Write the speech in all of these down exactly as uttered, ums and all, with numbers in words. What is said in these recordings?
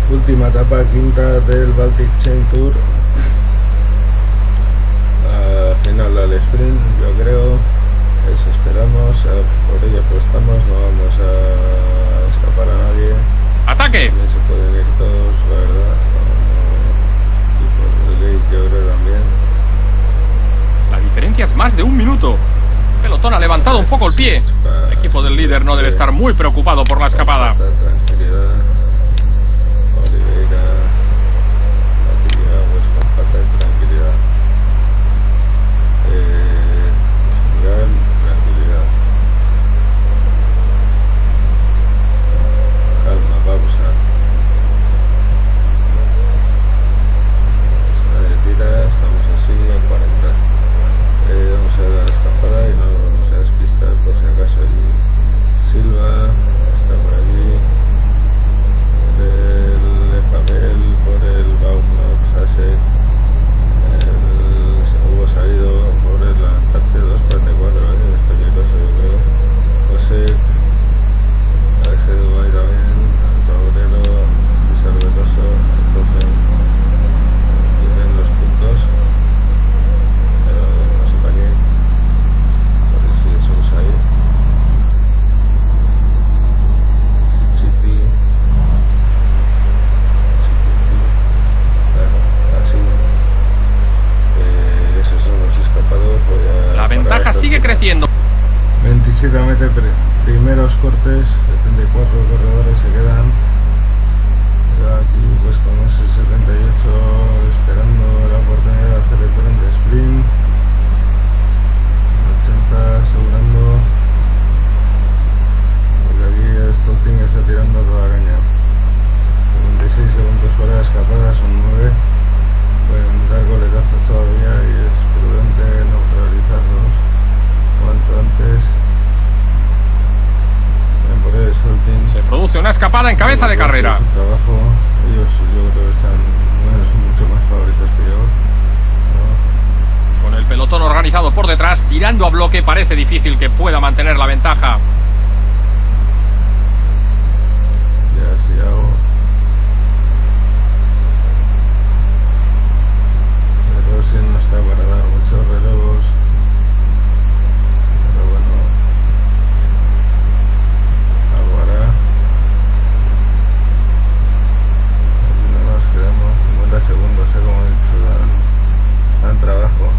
Última etapa, quinta del Baltic Chain Tour. Uh, final al sprint, yo creo. Eso esperamos. Uh, por ello apostamos. No vamos a escapar a nadie. ¡Ataque! También se pueden ir todos, la verdad. Uh, y por el gate yo creo también. La diferencia es más de un minuto. El pelotón ha levantado un poco el pie. El equipo del líder no debe estar muy preocupado por la escapada. Tranquilidad. Oliveira, tranquilidad, pues con falta de tranquilidad. Eh, general, tranquilidad. Calma, pausa. Vamos a tirar, estamos así a cuarenta. Eh, vamos a ver la escapada y no vamos a despistar por si acaso. Y Silva está por allí. El papel por el Baumlock, Sase, el hubo salido por el Antártida dos cuarenta y cuatro, ¿eh? Es peligroso, yo creo. José, a ese Dubai también, Taurero, César Veloso, entonces tienen los puntos, pero no sé para qué, por eso ya somos ahí. Chipi. La ventaja sigue creciendo. veintisiete mete primeros cortes, setenta y cuatro corredores se quedan. Aquí pues con ese setenta y ocho esperando la oportunidad de hacer el tren de sprint. ochenta asegurando. Porque aquí Stolting está tirando toda la caña. noventa y seis segundos fuera de escapada, son nueve. Pueden dar coletazos todavía y es prudente neutralizarlos cuanto antes. Ven por el Stolting. Se produce una escapada en cabeza de carrera. Su trabajo, ellos yo creo que están bueno, son mucho más favoritos que yo, ¿no? Con el pelotón organizado por detrás, tirando a bloque, parece difícil que pueda mantener la ventaja. Ya si hago Rossi no está para dar muchos relevos, pero bueno, ahora aquí no nos quedamos cincuenta segundos, ¿eh? Como he dicho, dan, dan trabajo.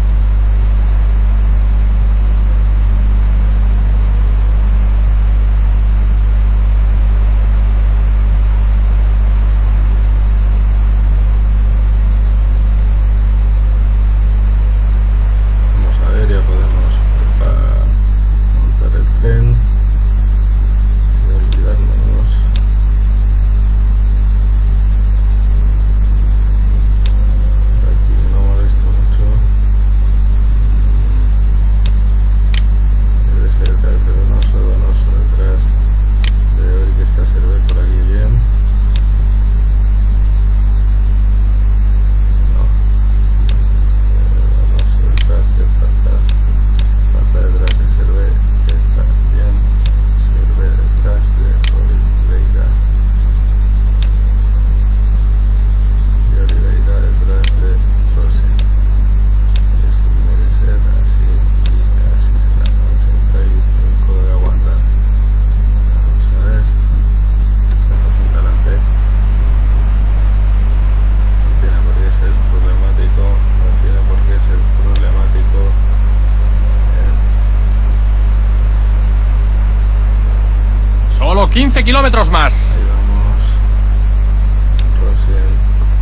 quince kilómetros más. Ahí vamos. Rossi.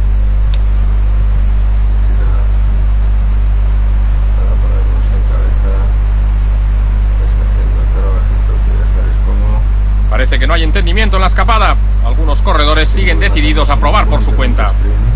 Para ponernos en cabeza. Está haciendo el trabajito que ya sabéis cómo. Parece que no hay entendimiento en la escapada. Algunos corredores siguen decididos a probar por su cuenta.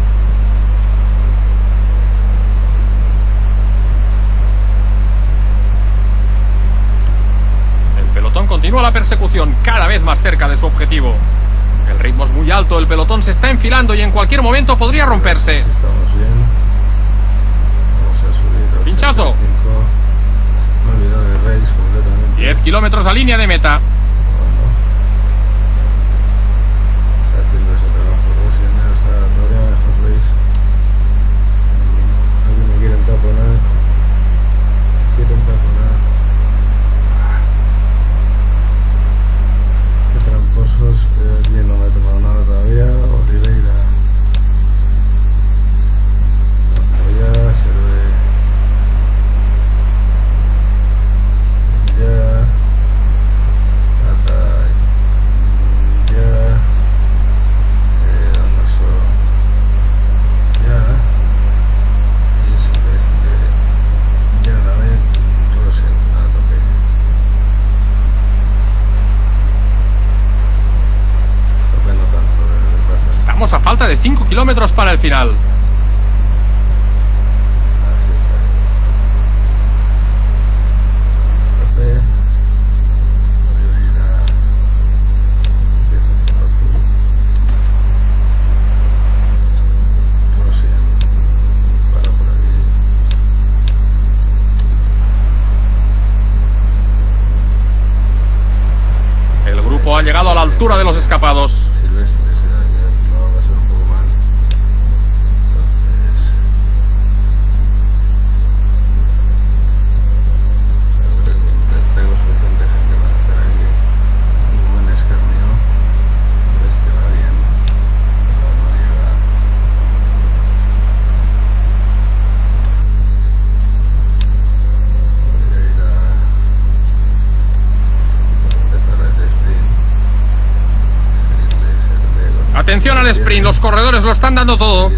Continúa la persecución cada vez más cerca de su objetivo. El ritmo es muy alto, el pelotón se está enfilando y en cualquier momento podría romperse. Si estamos bien. Vamos a subir. Pinchazo. Me he olvidado de Reis completamente. diez kilómetros a línea de meta. Bueno. Está haciendo ese trabajo Rossi. Estamos a falta de cinco kilómetros para el final. Ha llegado a la altura de los escapados. Silvestre será que no va a ser un poco mal. Entonces traigo suficiente gente para hacer aquí un buen escarnio. Este va bien, pero no llega. Voy a ir a empezar el sprint. Atención al sprint, los corredores lo están dando todo.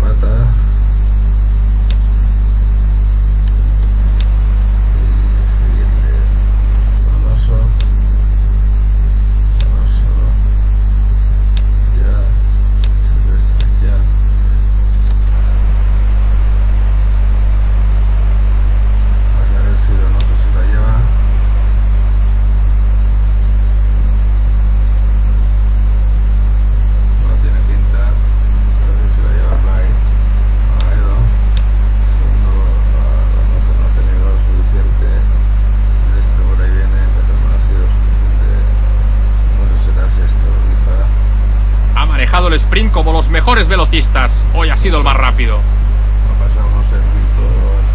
El sprint como los mejores velocistas. Hoy ha sido el más rápido. No pasamos el grito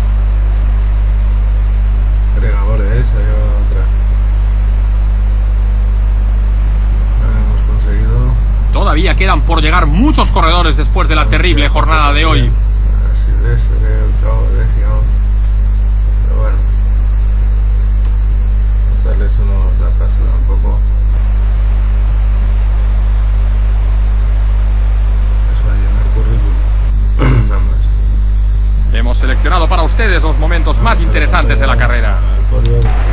agregadores, hay otra. Hemos conseguido. Todavía quedan por llegar muchos corredores después de la terrible jornada de hoy. Silvestre, pero bueno, darles unos datos un poco. Hemos seleccionado para ustedes los momentos más interesantes de la carrera.